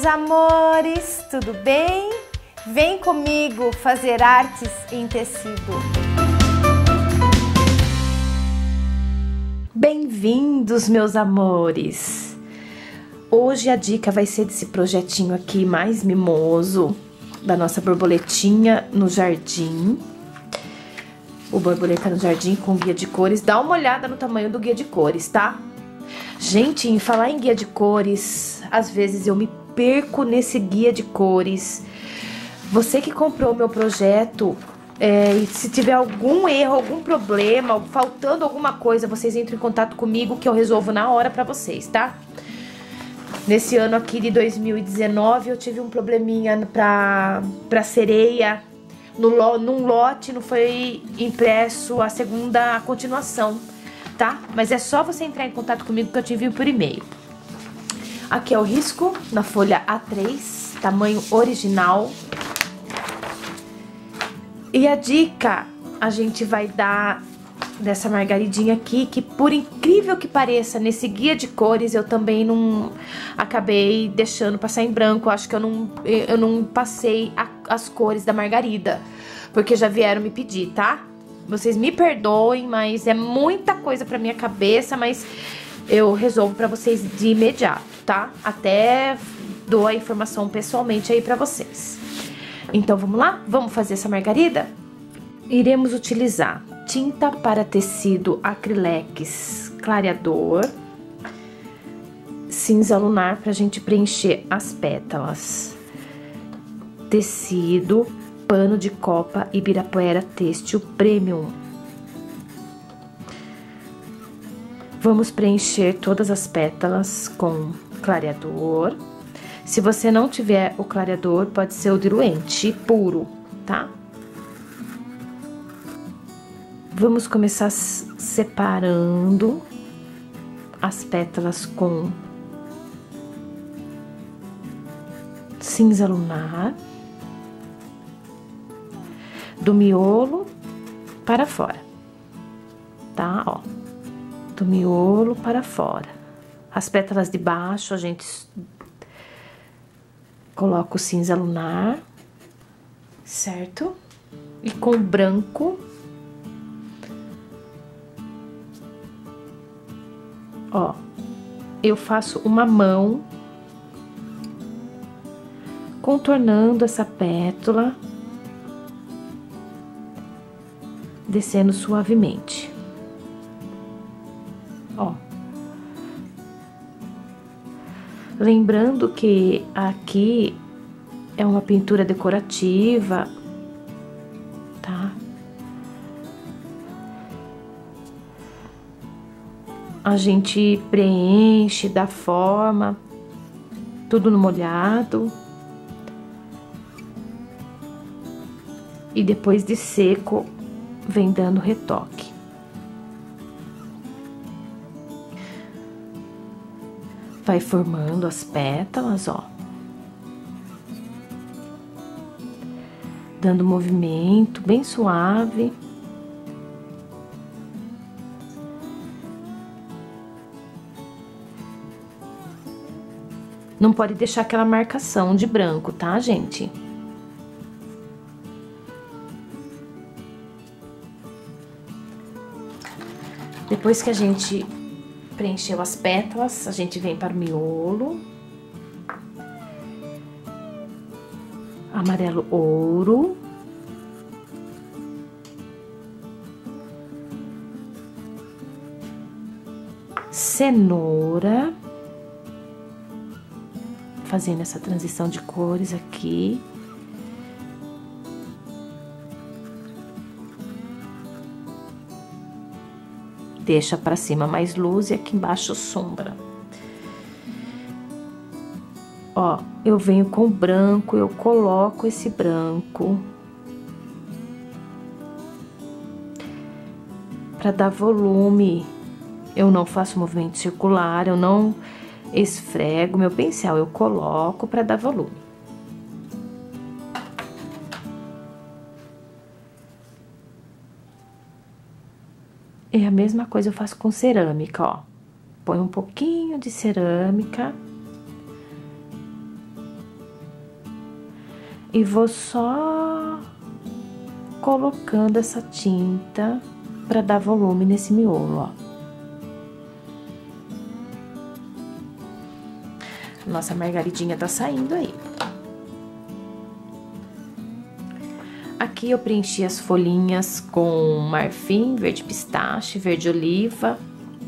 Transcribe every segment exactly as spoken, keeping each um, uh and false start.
amores, tudo bem? Vem comigo fazer artes em tecido. Bem-vindos, meus amores! Hoje a dica vai ser desse projetinho aqui mais mimoso, da nossa borboletinha no jardim. O borboleta no jardim com guia de cores. Dá uma olhada no tamanho do guia de cores, tá? Gente, em falar em guia de cores, às vezes eu me perco nesse guia de cores. Você que comprou o meu projeto, é, e se tiver algum erro, algum problema, faltando alguma coisa, vocês entram em contato comigo que eu resolvo na hora pra vocês, tá? Nesse ano aqui de dois mil e dezenove, eu tive um probleminha pra, pra sereia. No, num lote não foi impresso a segunda continuação, tá? Mas é só você entrar em contato comigo que eu te envio por e-mail. Aqui é o risco na folha A três, tamanho original. E a dica a gente vai dar dessa margaridinha aqui, que por incrível que pareça, nesse guia de cores eu também não acabei deixando passar em branco. Acho que eu não, eu não passei a, as cores da margarida, porque já vieram me pedir, tá? Vocês me perdoem, mas é muita coisa pra minha cabeça, mas eu resolvo pra vocês de imediato, tá? Até dou a informação pessoalmente aí pra vocês. Então, vamos lá? Vamos fazer essa margarida? Iremos utilizar tinta para tecido acrylex clareador, cinza lunar pra gente preencher as pétalas, tecido, pano de copa Ibirapuera Têxtil Premium. Vamos preencher todas as pétalas com clareador. Se você não tiver o clareador, pode ser o diluente puro, tá? Vamos começar separando as pétalas com cinza lunar, do miolo para fora, tá? Ó, do miolo para fora. As pétalas de baixo a gente coloca o cinza lunar, certo? E com branco, ó, eu faço uma mão contornando essa pétala, descendo suavemente, ó. Lembrando que aqui é uma pintura decorativa, tá? A gente preenche, dá forma, tudo no molhado. E depois de seco, vem dando retoque. Vai formando as pétalas, ó. Dando movimento bem suave. Não pode deixar aquela marcação de branco, tá, gente? Depois que a gente preencheu as pétalas, a gente vem para o miolo. Amarelo ouro. Cenoura. Fazendo essa transição de cores aqui. Deixa pra cima mais luz e aqui embaixo sombra. Ó, eu venho com branco, eu coloco esse branco pra dar volume. Eu não faço movimento circular, eu não esfrego meu pincel, eu coloco pra dar volume. E a mesma coisa eu faço com cerâmica, ó. Põe um pouquinho de cerâmica E vou só colocando essa tinta para dar volume nesse miolo, ó. Nossa margaridinha tá saindo aí. Aqui eu preenchi as folhinhas com marfim, verde pistache, verde oliva.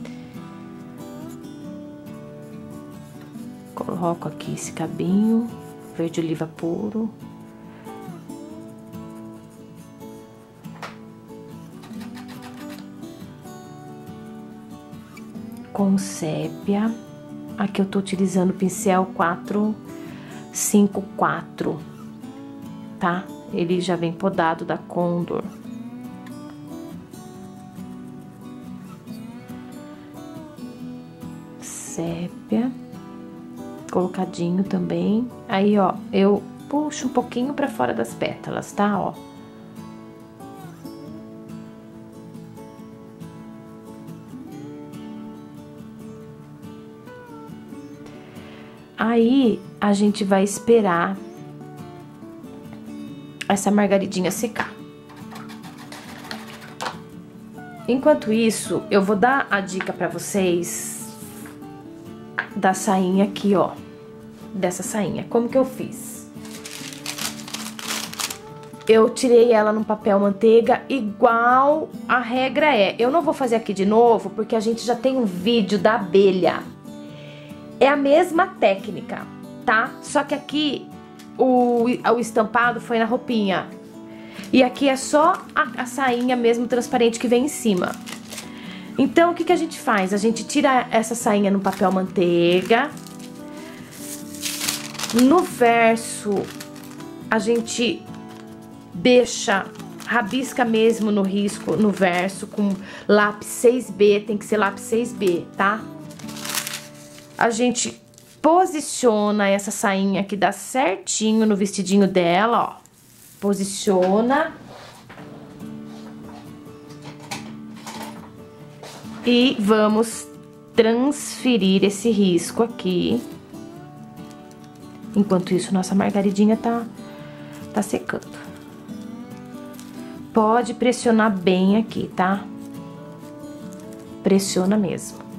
Coloco aqui esse cabinho, verde oliva puro. Com sépia. Aqui eu tô utilizando o pincel quatro cinco quatro, tá? Ele já vem podado da Condor. Sépia. Colocadinho também. Aí, ó, eu puxo um pouquinho pra fora das pétalas, tá? Ó. Aí, a gente vai esperar essa margaridinha secar. Enquanto isso, eu vou dar a dica pra vocês da sainha aqui, ó. Dessa sainha. Como que eu fiz? Eu tirei ela no papel manteiga, igual a regra é. Eu não vou fazer aqui de novo, porque a gente já tem um vídeo da abelha. É a mesma técnica, tá? Só que aqui o, o estampado foi na roupinha. E aqui é só a, a sainha mesmo transparente que vem em cima. Então, o que que a gente faz? A gente tira essa sainha no papel manteiga. No verso, a gente deixa, rabisca mesmo no risco, no verso, com lápis seis B, tem que ser lápis seis B, tá? A gente posiciona essa sainha que dá certinho no vestidinho dela, ó. Posiciona. E vamos transferir esse risco aqui. Enquanto isso, nossa margaridinha tá, tá secando. Pode pressionar bem aqui, tá? Pressiona mesmo.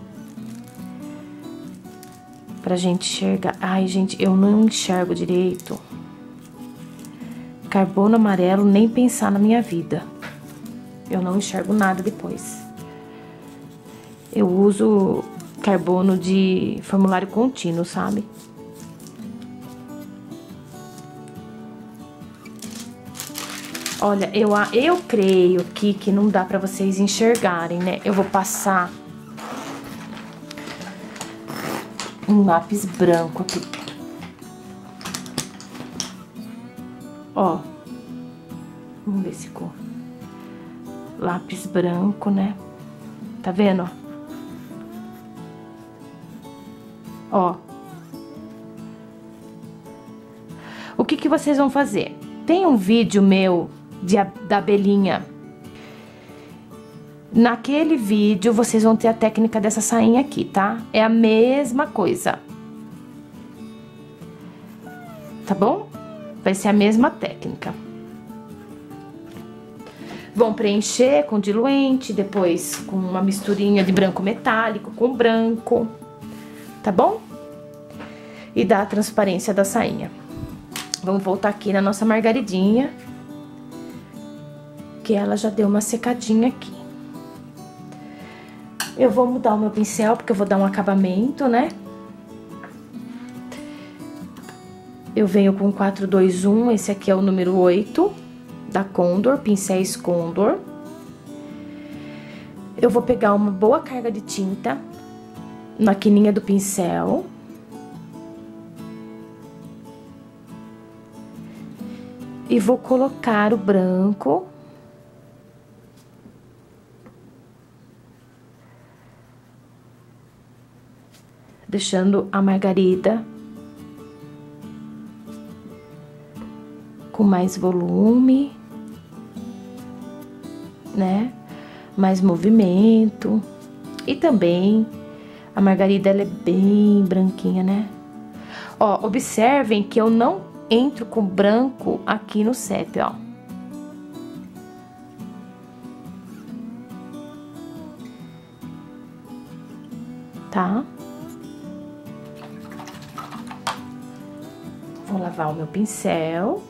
Pra gente enxergar. Ai, gente, eu não enxergo direito. Carbono amarelo, nem pensar na minha vida. Eu não enxergo nada depois. Eu uso carbono de formulário contínuo, sabe? Olha, eu, eu creio aqui que não dá pra vocês enxergarem, né? Eu vou passar um lápis branco aqui. Ó. Vamos ver se cor. Lápis branco, né? Tá vendo, ó? Ó. O que que vocês vão fazer? Tem um vídeo meu de, da abelhinha. Naquele vídeo, vocês vão ter a técnica dessa sainha aqui, tá? É a mesma coisa. Tá bom? Vai ser a mesma técnica. Vão preencher com diluente, depois com uma misturinha de branco metálico com branco. Tá bom? E dá a transparência da sainha. Vamos voltar aqui na nossa margaridinha, que ela já deu uma secadinha aqui. Eu vou mudar o meu pincel, porque eu vou dar um acabamento, né? Eu venho com quatro dois um, esse aqui é o número oito, da Condor, pincéis Condor. Eu vou pegar uma boa carga de tinta na quininha do pincel. E vou colocar o branco. Deixando a margarida com mais volume, né? Mais movimento. E também a margarida, ela é bem branquinha, né? Ó, observem que eu não entro com branco aqui no sépia, ó. Tá? Vou lavar o meu pincel.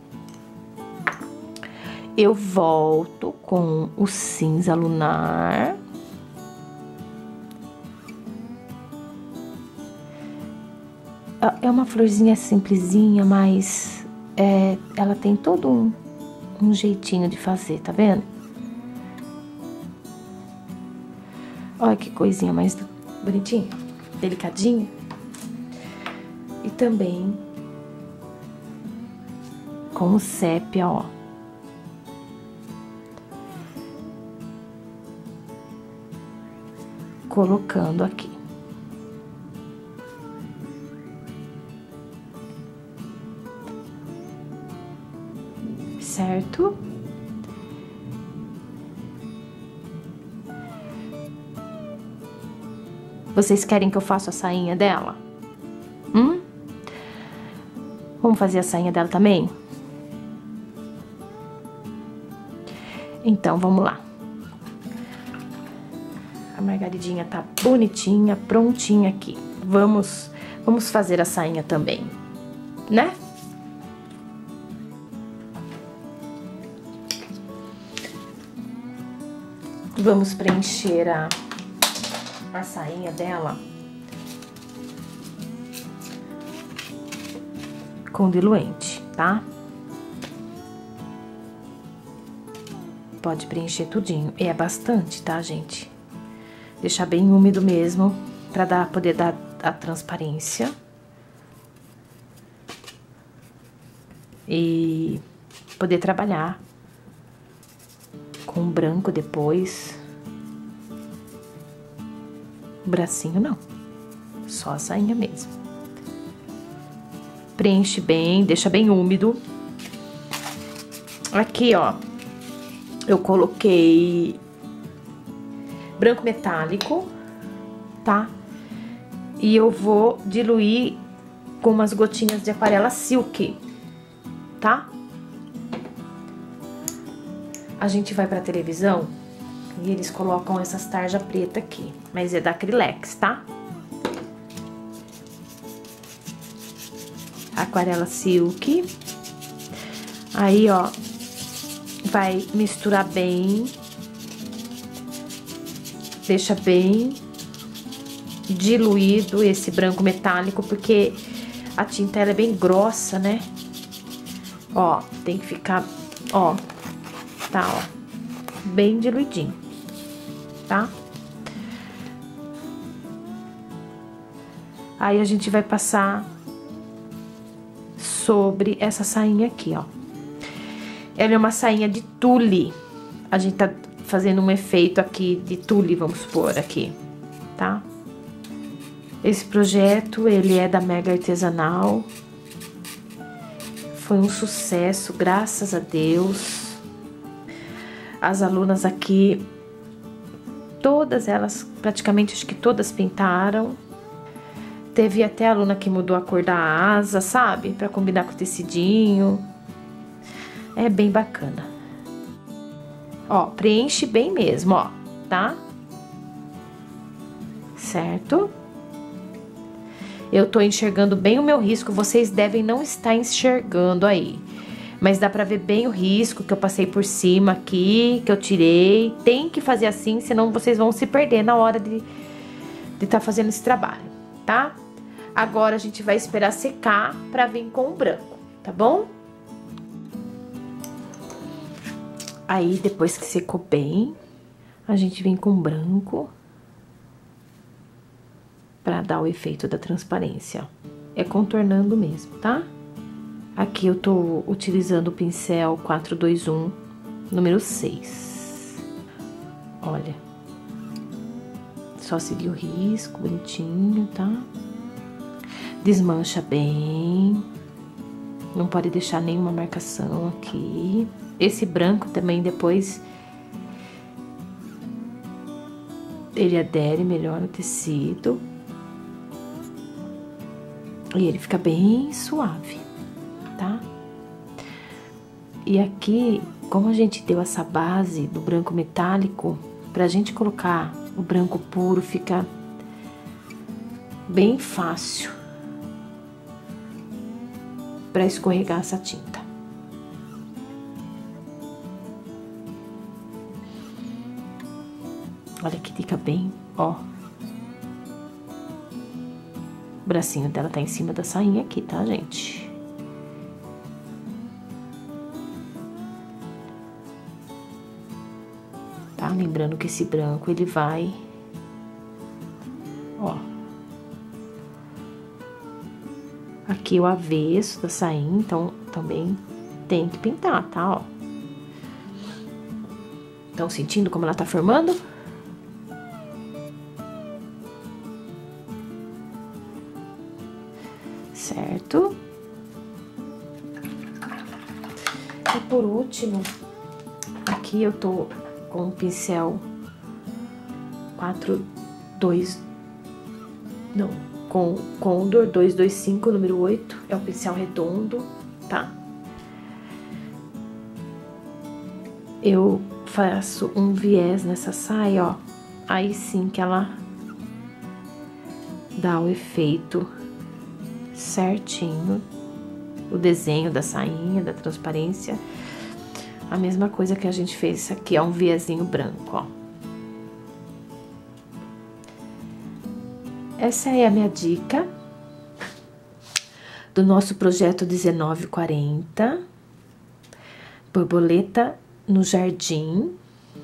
Eu volto com o cinza lunar. É uma florzinha simplesinha, mas é, ela tem todo um, um jeitinho de fazer, tá vendo? Olha que coisinha mais bonitinha, delicadinha. E também com o sépia, ó. Colocando aqui. Certo? Vocês querem que eu faça a sainha dela? Hum? Vamos fazer a sainha dela também? Então, vamos lá. A margaridinha tá bonitinha, prontinha aqui. Vamos, vamos fazer a sainha também, né? Vamos preencher a, a sainha dela com diluente, tá? Pode preencher tudinho. E é bastante, tá, gente? Deixar bem úmido mesmo, pra dar, poder dar a transparência. E poder trabalhar com branco depois. O bracinho não, só a sainha mesmo. Preenche bem, deixa bem úmido. Aqui, ó, eu coloquei branco metálico, tá? E eu vou diluir com umas gotinhas de aquarela silk, tá? A gente vai pra televisão e eles colocam essas tarjas preta aqui, mas é da Acrylex, tá? Aquarela silk. Aí, ó, vai misturar bem. Deixa bem diluído esse branco metálico, porque a tinta ela é bem grossa, né? Ó, tem que ficar, ó, tá, ó, bem diluidinho, tá? Aí a gente vai passar sobre essa sainha aqui, ó. Ela é uma sainha de tule. A gente tá fazendo um efeito aqui de tule, vamos supor, aqui, tá? Esse projeto, ele é da Mega Artesanal. Foi um sucesso, graças a Deus. As alunas aqui, todas elas, praticamente acho que todas pintaram. Teve até aluna que mudou a cor da asa, sabe? Pra combinar com o tecidinho. É bem bacana. Ó, preenche bem mesmo, ó, tá? Certo? Eu tô enxergando bem o meu risco, vocês devem não estar enxergando aí. Mas dá pra ver bem o risco que eu passei por cima aqui, que eu tirei. Tem que fazer assim, senão vocês vão se perder na hora de de tá fazendo esse trabalho, tá? Agora a gente vai esperar secar pra vir com o branco, tá bom? Aí, depois que secou bem, a gente vem com branco pra dar o efeito da transparência, ó. É contornando mesmo, tá? Aqui eu tô utilizando o pincel quatro dois um, número seis. Olha. Só seguir o risco, bonitinho, tá? Desmancha bem. Não pode deixar nenhuma marcação aqui. Esse branco também depois ele adere melhor no tecido. E ele fica bem suave, tá? E aqui, como a gente deu essa base do branco metálico, pra gente colocar o branco puro fica bem fácil pra escorregar essa tinta. Olha que fica bem, ó. O bracinho dela tá em cima da sainha aqui, tá, gente? Tá? Lembrando que esse branco, ele vai... Ó. Aqui o avesso da sainha, então também tem que pintar, tá, ó. Estão sentindo como ela tá formando? Certo? E por último, aqui eu tô com o pincel quatro, dois, não, com Condor duzentos e vinte e cinco, número oito, é o pincel redondo, tá? Eu faço um viés nessa saia, ó, aí sim que ela dá o efeito certinho, o desenho da sainha, da transparência, a mesma coisa que a gente fez aqui, ó, um viezinho branco, ó. Essa é a minha dica do nosso projeto dezenove quarenta, borboleta no jardim,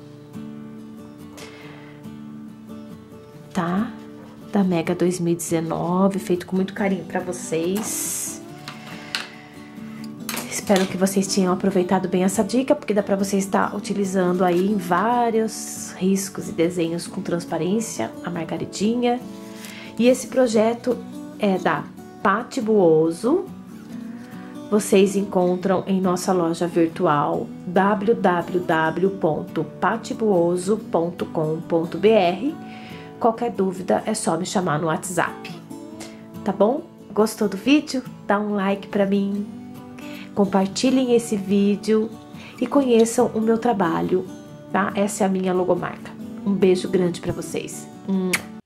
tá? Da Mega dois mil e dezenove, feito com muito carinho pra vocês. Espero que vocês tenham aproveitado bem essa dica, porque dá pra você estar utilizando aí em vários riscos e desenhos com transparência, a margaridinha. E esse projeto é da Patti Buoso. Vocês encontram em nossa loja virtual w w w ponto patti buoso ponto com ponto b r. Qualquer dúvida é só me chamar no WhatsApp, tá bom? Gostou do vídeo? Dá um like pra mim, compartilhem esse vídeo e conheçam o meu trabalho, tá? Essa é a minha logomarca. Um beijo grande pra vocês.